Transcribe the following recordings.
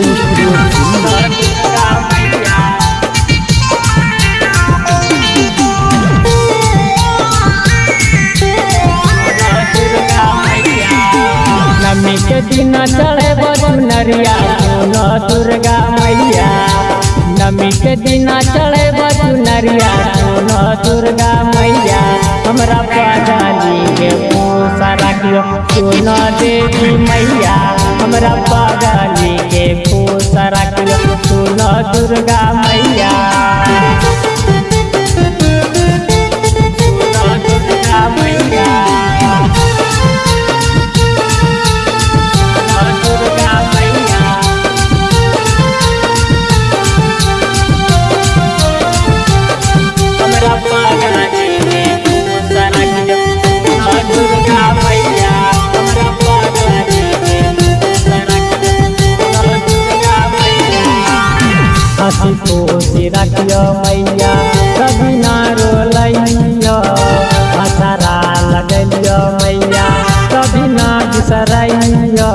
Recording नमी के दिन चढ़े बचुनरिया सुनो दुर्गा मैया। नमी के दिन चढ़े बचुनरिया सुनो दुर्गा मैया। हमरा पागली के पूसा रखियो सुनो देवी मैया। हमरा पागली के पूसा रखियो सुनो दुर्गा मैया। हसी खुशी रखियो मैया कभी ना रोलैयो। हसरा लगलियो मैया कभी ना बिसरैयो।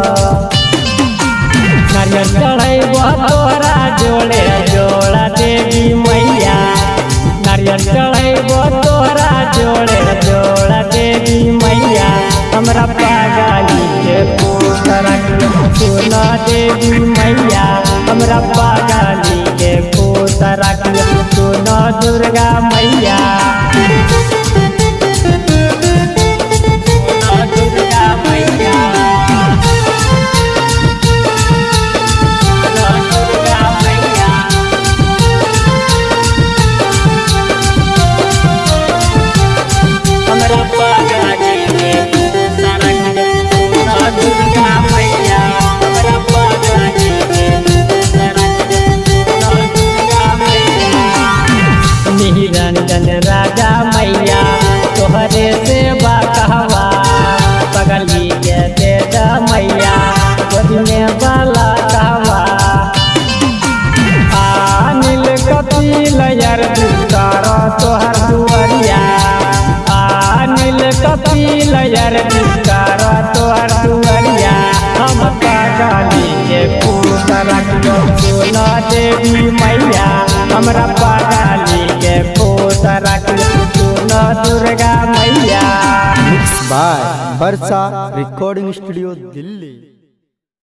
नारियल चढ़ैबो तोरा जोड़े जोड़ा देवी मैया। नारियल चढ़ैबो तोरा जोड़े जोड़ा देवी मैया। हमरा पागली के पूसा रखियो सुनो देवी मैया। हमरा पागली के पूसा रखियो सुनो दुर्गा मैया। निरंजन राजा मैया तोहरे सेवा कहवा। पगली के दे द मैया गोदी में बाला कहवा। अनिल कपिल यार दुकार तोहर दुआरिया। अनिल कपिल यार दुकार तोहर दुआरिया। हम पगली के पूसा रखियो सुनो देवी मैया। हमरा पागली के पूसा रखियो सुनो दुर्गा मैया। Mix by Varsha recording studio Delhi.